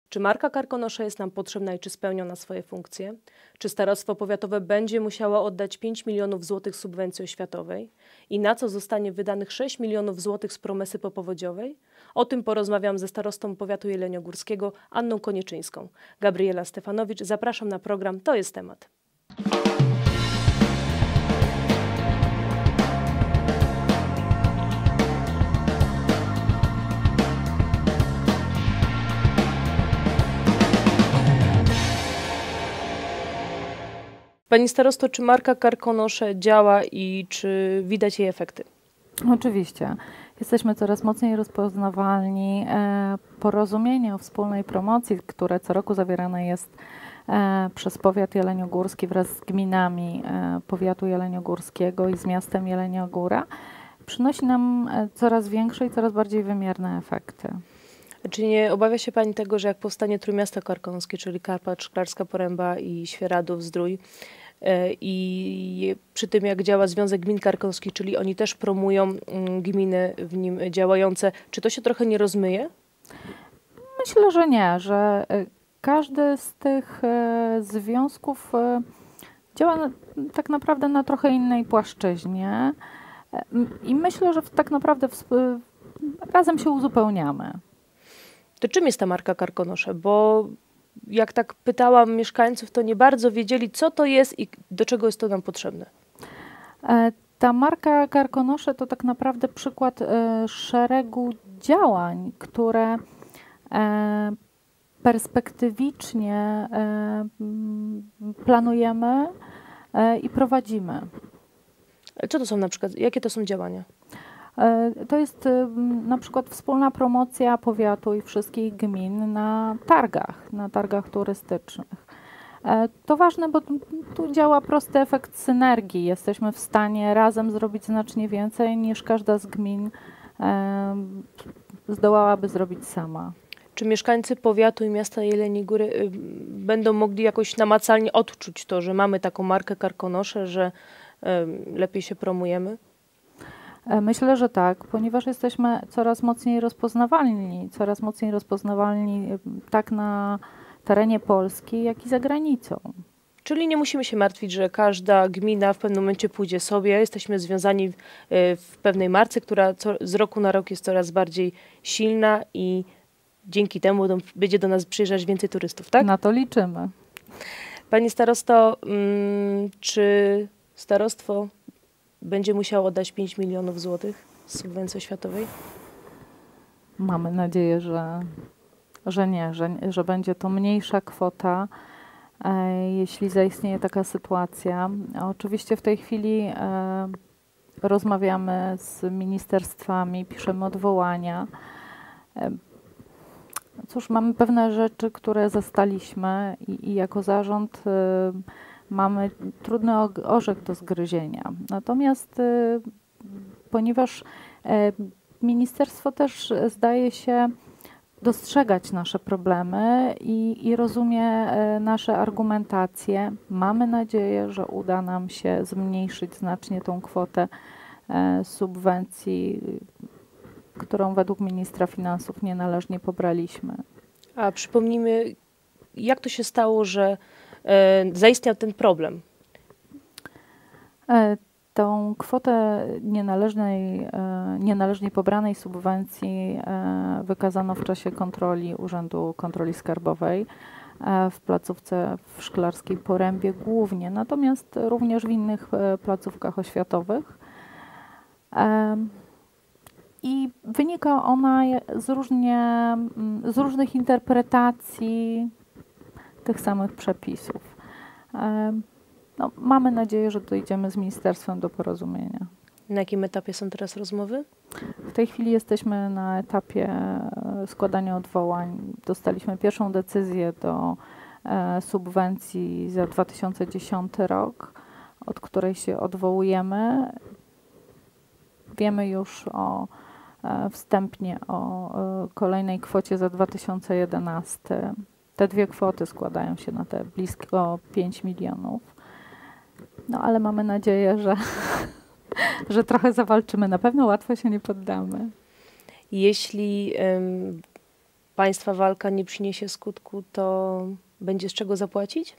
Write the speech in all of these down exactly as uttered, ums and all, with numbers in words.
Czy marka Karkonosze jest nam potrzebna i czy spełnia ona swoje funkcje? Czy starostwo powiatowe będzie musiało oddać pięć milionów złotych subwencji oświatowej? I na co zostanie wydanych sześć milionów złotych z promesy popowodziowej? O tym porozmawiam ze starostą powiatu jeleniogórskiego Anną Konieczyńską. Gabriela Stefanowicz, zapraszam na program To jest temat. Pani starosto, czy marka Karkonosze działa i czy widać jej efekty? Oczywiście. Jesteśmy coraz mocniej rozpoznawalni. E, porozumienie o wspólnej promocji, które co roku zawierane jest e, przez powiat jeleniogórski wraz z gminami e, powiatu jeleniogórskiego i z miastem Jeleniogóra, przynosi nam e, coraz większe i coraz bardziej wymierne efekty. Czy nie obawia się Pani tego, że jak powstanie Trójmiasto Karkonoskie, czyli Karpacz, Szklarska Poręba i Świeradów, Zdrój, i przy tym jak działa Związek Gmin Karkonoskich, czyli oni też promują gminy w nim działające, czy to się trochę nie rozmyje? Myślę, że nie, że każdy z tych związków działa tak naprawdę na trochę innej płaszczyźnie i myślę, że tak naprawdę razem się uzupełniamy. To czym jest ta marka Karkonosze? Bo jak tak pytałam mieszkańców, to nie bardzo wiedzieli, co to jest i do czego jest to nam potrzebne. Ta marka Karkonosze to tak naprawdę przykład szeregu działań, które perspektywicznie planujemy i prowadzimy. Co to są na przykład, jakie to są działania? To jest na przykład wspólna promocja powiatu i wszystkich gmin na targach, na targach turystycznych. To ważne, bo tu działa prosty efekt synergii. Jesteśmy w stanie razem zrobić znacznie więcej niż każda z gmin zdołałaby zrobić sama. Czy mieszkańcy powiatu i miasta Jeleniej Góry będą mogli jakoś namacalnie odczuć to, że mamy taką markę Karkonosze, że lepiej się promujemy? Myślę, że tak, ponieważ jesteśmy coraz mocniej rozpoznawalni, coraz mocniej rozpoznawalni tak na terenie Polski, jak i za granicą. Czyli nie musimy się martwić, że każda gmina w pewnym momencie pójdzie sobie. Jesteśmy związani w pewnej marce, która co, z roku na rok jest coraz bardziej silna i dzięki temu do, będzie do nas przyjeżdżać więcej turystów, tak? Na to liczymy. Pani starosto, czy starostwo będzie musiało oddać pięć milionów złotych z subwencji oświatowej? Mamy nadzieję, że, że nie, że, że będzie to mniejsza kwota, e, jeśli zaistnieje taka sytuacja. Oczywiście w tej chwili e, rozmawiamy z ministerstwami, piszemy odwołania. E, cóż, mamy pewne rzeczy, które zastaliśmy i, i jako zarząd e, mamy trudny orzech do zgryzienia. Natomiast y, ponieważ y, ministerstwo też zdaje się dostrzegać nasze problemy i, i rozumie y, nasze argumentacje, mamy nadzieję, że uda nam się zmniejszyć znacznie tą kwotę y, subwencji, y, którą według ministra finansów nienależnie pobraliśmy. A przypomnijmy, jak to się stało, że zaistniał ten problem? Tą kwotę nienależnej, nienależnie pobranej subwencji wykazano w czasie kontroli Urzędu Kontroli Skarbowej w placówce w Szklarskiej Porębie głównie, natomiast również w innych placówkach oświatowych. I wynika ona z, różnie, z różnych interpretacji tych samych przepisów. No, mamy nadzieję, że dojdziemy z ministerstwem do porozumienia. Na jakim etapie są teraz rozmowy? W tej chwili jesteśmy na etapie składania odwołań. Dostaliśmy pierwszą decyzję do e, subwencji za dwa tysiące dziesiąty rok, od której się odwołujemy. Wiemy już o e, wstępnie o e, kolejnej kwocie za dwa tysiące jedenasty. Te dwie kwoty składają się na te blisko pięć milionów. No ale mamy nadzieję, że, że trochę zawalczymy. Na pewno łatwo się nie poddamy. Jeśli ym, państwa walka nie przyniesie skutku, to będzie z czego zapłacić?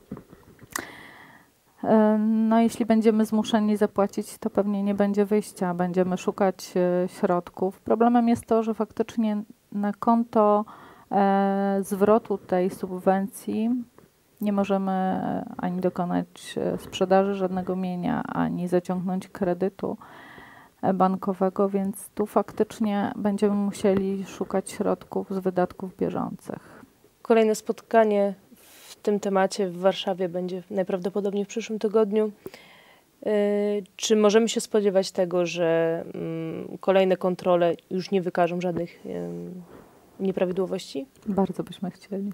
No jeśli będziemy zmuszeni zapłacić, to pewnie nie będzie wyjścia, będziemy szukać środków. Problemem jest to, że faktycznie na konto e, zwrotu tej subwencji nie możemy ani dokonać sprzedaży żadnego mienia, ani zaciągnąć kredytu bankowego, więc tu faktycznie będziemy musieli szukać środków z wydatków bieżących. Kolejne spotkanie w tym temacie w Warszawie będzie najprawdopodobniej w przyszłym tygodniu. Yy, czy możemy się spodziewać tego, że yy, kolejne kontrole już nie wykażą żadnych yy, nieprawidłowości? Bardzo byśmy chcieli.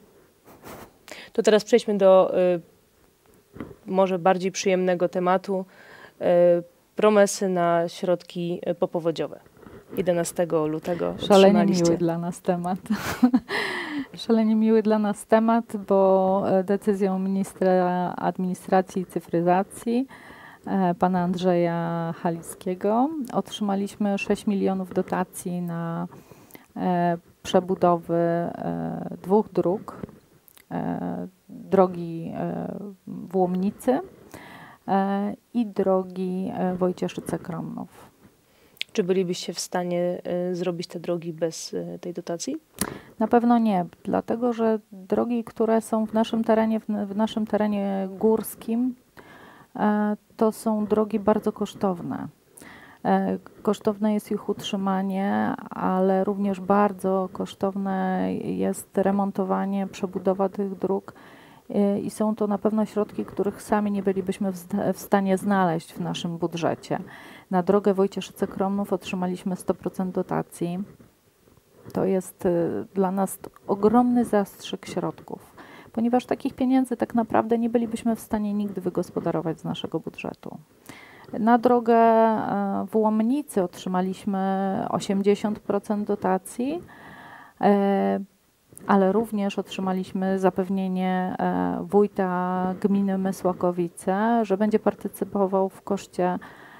To teraz przejdźmy do yy, może bardziej przyjemnego tematu. Yy, promesy na środki popowodziowe. jedenastego lutego Szalenie miły dla nas temat. Szalenie miły dla nas temat, bo decyzją ministra administracji i cyfryzacji, e, pana Andrzeja Halickiego, otrzymaliśmy sześć milionów dotacji na e, przebudowy e, dwóch dróg. E, drogi e, w Łomnicy e, i drogi e, Wojcieszyce-Kromnów. Czy bylibyście w stanie y, zrobić te drogi bez y, tej dotacji? Na pewno nie, dlatego że drogi, które są w naszym terenie, w, w naszym terenie górskim, e, to są drogi bardzo kosztowne. E, kosztowne jest ich utrzymanie, ale również bardzo kosztowne jest remontowanie, przebudowa tych dróg e, i są to na pewno środki, których sami nie bylibyśmy w, w stanie znaleźć w naszym budżecie. Na drogę Wojcieszyce-Kromnów otrzymaliśmy sto procent dotacji. To jest y, dla nas ogromny zastrzyk środków, ponieważ takich pieniędzy tak naprawdę nie bylibyśmy w stanie nigdy wygospodarować z naszego budżetu. Na drogę y, w Łomnicy otrzymaliśmy osiemdziesiąt procent dotacji, y, ale również otrzymaliśmy zapewnienie y, wójta gminy Mysłakowice, że będzie partycypował w koszcie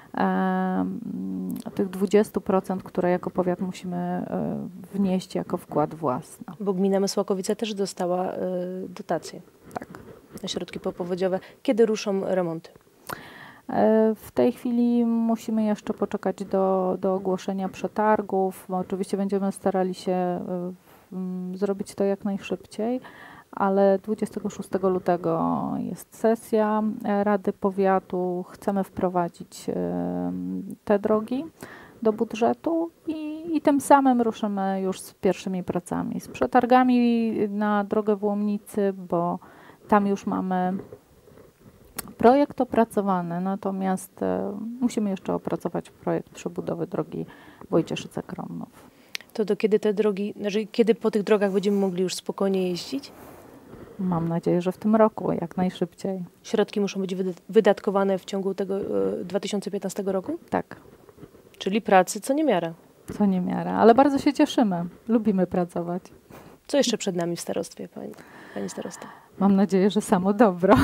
tych dwudziestu procent, które jako powiat musimy wnieść jako wkład własny. Bo gmina Mysłakowice też dostała y, dotację. Tak. Na środki popowodziowe. Kiedy ruszą remonty? W tej chwili musimy jeszcze poczekać do, do ogłoszenia przetargów. Oczywiście będziemy starali się y, zrobić to jak najszybciej, ale dwudziestego szóstego lutego jest sesja Rady Powiatu. Chcemy wprowadzić y, te drogi do budżetu i, i tym samym ruszymy już z pierwszymi pracami. Z przetargami na drogę w Łomnicy, bo tam już mamy projekt opracowany, natomiast y, musimy jeszcze opracować projekt przebudowy drogi Wojcieszyce-Kromnów. To do kiedy te drogi, znaczy kiedy po tych drogach będziemy mogli już spokojnie jeździć? Mam nadzieję, że w tym roku, jak najszybciej. Środki muszą być wydatkowane w ciągu tego y, dwa tysiące piętnastego roku? Tak. Czyli pracy co niemiara. Co niemiara, ale bardzo się cieszymy. Lubimy pracować. Co jeszcze przed nami w starostwie, pani, pani starosta? Mam nadzieję, że samo dobro.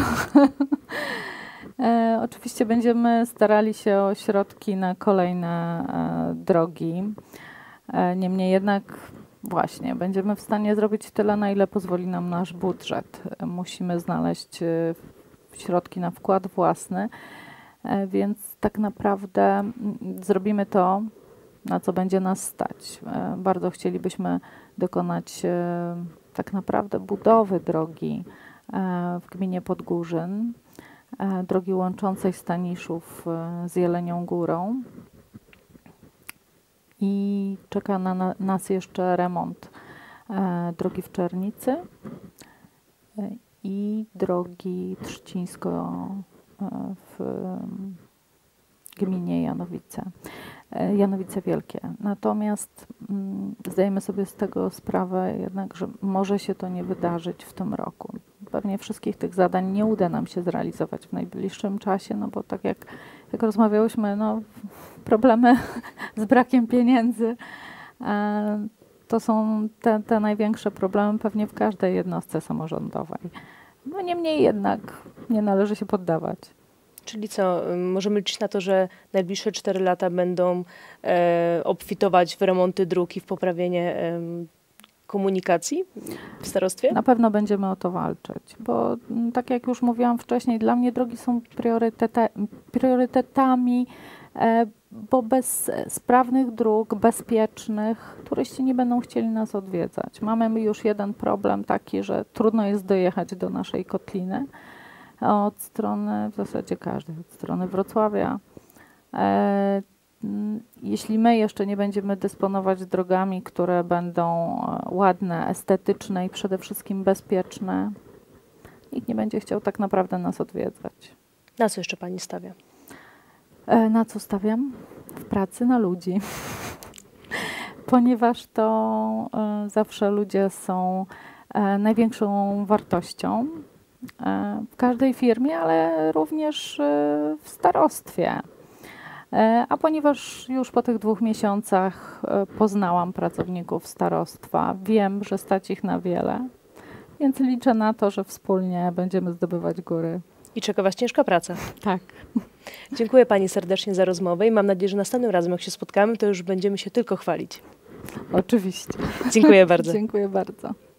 e, oczywiście będziemy starali się o środki na kolejne e, drogi. E, niemniej jednak właśnie będziemy w stanie zrobić tyle, na ile pozwoli nam nasz budżet. E, musimy znaleźć e, środki na wkład własny, e, więc tak naprawdę m, zrobimy to, na co będzie nas stać. E, bardzo chcielibyśmy dokonać e, tak naprawdę budowy drogi e, w gminie Podgórzyn, e, drogi łączącej Staniszów e, z Jelenią Górą. I czeka na, na nas jeszcze remont e, drogi w Czernicy e, i drogi Trzcińsko e, w e, gminie Janowice. Janowice Wielkie. Natomiast mm, zdajemy sobie z tego sprawę jednak, że może się to nie wydarzyć w tym roku. Pewnie wszystkich tych zadań nie uda nam się zrealizować w najbliższym czasie, no bo tak jak, jak rozmawiałyśmy, no, problemy z brakiem pieniędzy e, to są te, te największe problemy pewnie w każdej jednostce samorządowej. No niemniej jednak nie należy się poddawać. Czyli co, możemy liczyć na to, że najbliższe cztery lata będą e, obfitować w remonty dróg i w poprawienie e, komunikacji w starostwie? Na pewno będziemy o to walczyć, bo m, tak jak już mówiłam wcześniej, dla mnie drogi są prioryteta, priorytetami, e, bo bez sprawnych dróg, bezpiecznych, turyści nie będą chcieli nas odwiedzać. Mamy już jeden problem taki, że trudno jest dojechać do naszej kotliny od strony, w zasadzie każdej, od strony Wrocławia. E, Jeśli my jeszcze nie będziemy dysponować drogami, które będą ładne, estetyczne i przede wszystkim bezpieczne, nikt nie będzie chciał tak naprawdę nas odwiedzać. Na co jeszcze Pani stawia? Na co stawiam? W pracy na ludzi. Ponieważ to zawsze ludzie są największą wartością w każdej firmie, ale również w starostwie. A ponieważ już po tych dwóch miesiącach poznałam pracowników starostwa, wiem, że stać ich na wiele, więc liczę na to, że wspólnie będziemy zdobywać góry. I czeka Was ciężka praca. Tak. Dziękuję Pani serdecznie za rozmowę i mam nadzieję, że następnym razem, jak się spotkamy, to już będziemy się tylko chwalić. Oczywiście. Dziękuję bardzo. Dziękuję bardzo.